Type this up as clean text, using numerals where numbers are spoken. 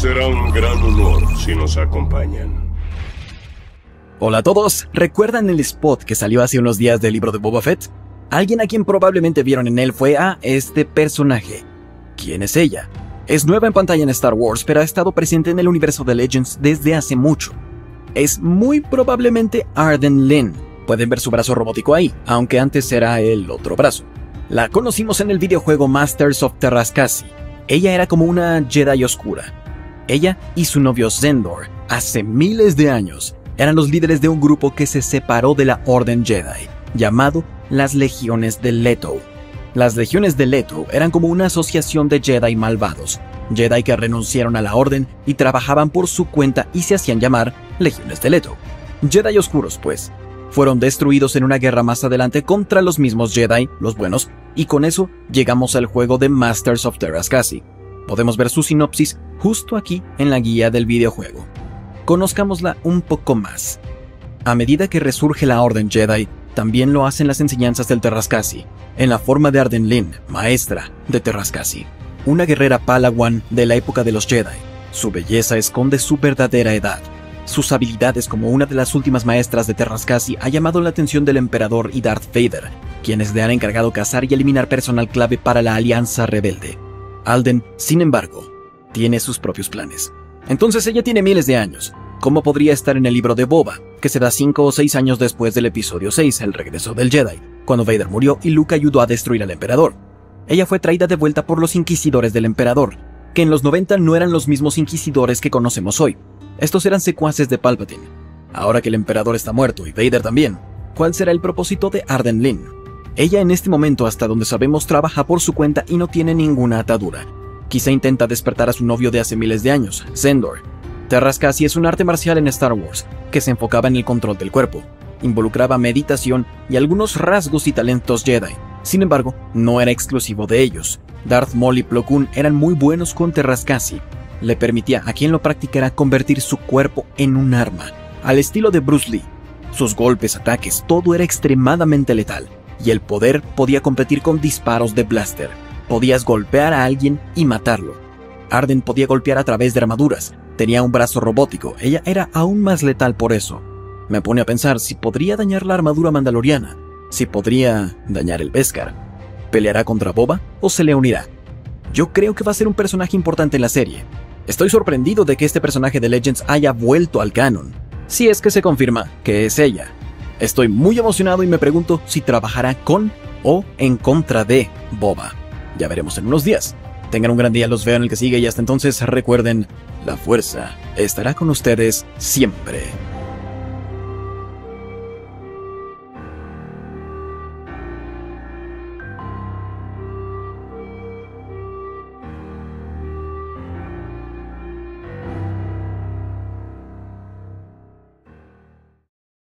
Será un gran honor si nos acompañan. Hola a todos, ¿recuerdan el spot que salió hace unos días del libro de Boba Fett? Alguien a quien probablemente vieron en él fue a este personaje. ¿Quién es ella? Es nueva en pantalla en Star Wars, pero ha estado presente en el universo de Legends desde hace mucho. Es muy probablemente Arden Lyn. Pueden ver su brazo robótico ahí, aunque antes era el otro brazo. La conocimos en el videojuego Masters of Terrascasi. Ella era como una Jedi oscura. Ella y su novio Zendor, hace miles de años, eran los líderes de un grupo que se separó de la Orden Jedi, llamado las Legiones de Leto. Las Legiones de Leto eran como una asociación de Jedi malvados, Jedi que renunciaron a la Orden y trabajaban por su cuenta y se hacían llamar Legiones de Leto. Jedi oscuros, pues. Fueron destruidos en una guerra más adelante contra los mismos Jedi, los buenos, y con eso llegamos al juego de Masters of Terrascasi. Podemos ver su sinopsis justo aquí en la guía del videojuego. Conozcámosla un poco más. A medida que resurge la Orden Jedi, también lo hacen las enseñanzas del Terrascasi, en la forma de Arden Lyn, maestra de Terrascasi, una guerrera Palawan de la época de los Jedi. Su belleza esconde su verdadera edad. Sus habilidades como una de las últimas maestras de Terrascasi ha llamado la atención del Emperador y Darth Vader, quienes le han encargado cazar y eliminar personal clave para la Alianza Rebelde. Alden, sin embargo, tiene sus propios planes. Entonces ella tiene miles de años. ¿Cómo podría estar en el libro de Boba, que se da 5 o 6 años después del episodio 6, El regreso del Jedi, cuando Vader murió y Luke ayudó a destruir al Emperador? Ella fue traída de vuelta por los Inquisidores del Emperador, que en los 90 no eran los mismos Inquisidores que conocemos hoy. Estos eran secuaces de Palpatine. Ahora que el Emperador está muerto y Vader también, ¿cuál será el propósito de Arden Lyn? Ella en este momento, hasta donde sabemos, trabaja por su cuenta y no tiene ninguna atadura. Quizá intenta despertar a su novio de hace miles de años, Zendor. Terrascasi es un arte marcial en Star Wars, que se enfocaba en el control del cuerpo. Involucraba meditación y algunos rasgos y talentos Jedi. Sin embargo, no era exclusivo de ellos. Darth Maul y Plo Koon eran muy buenos con Terrascasi. Le permitía a quien lo practicara convertir su cuerpo en un arma, al estilo de Bruce Lee. Sus golpes, ataques, todo era extremadamente letal, y el poder podía competir con disparos de blaster. Podías golpear a alguien y matarlo. Arden podía golpear a través de armaduras, tenía un brazo robótico, ella era aún más letal por eso. Me pone a pensar si podría dañar la armadura mandaloriana, si podría dañar el Beskar. ¿Peleará contra Boba o se le unirá? Yo creo que va a ser un personaje importante en la serie. Estoy sorprendido de que este personaje de Legends haya vuelto al canon, si es que se confirma que es ella. Estoy muy emocionado y me pregunto si trabajará con o en contra de Boba. Ya veremos en unos días. Tengan un gran día, los veo en el que sigue y hasta entonces recuerden, la fuerza estará con ustedes siempre.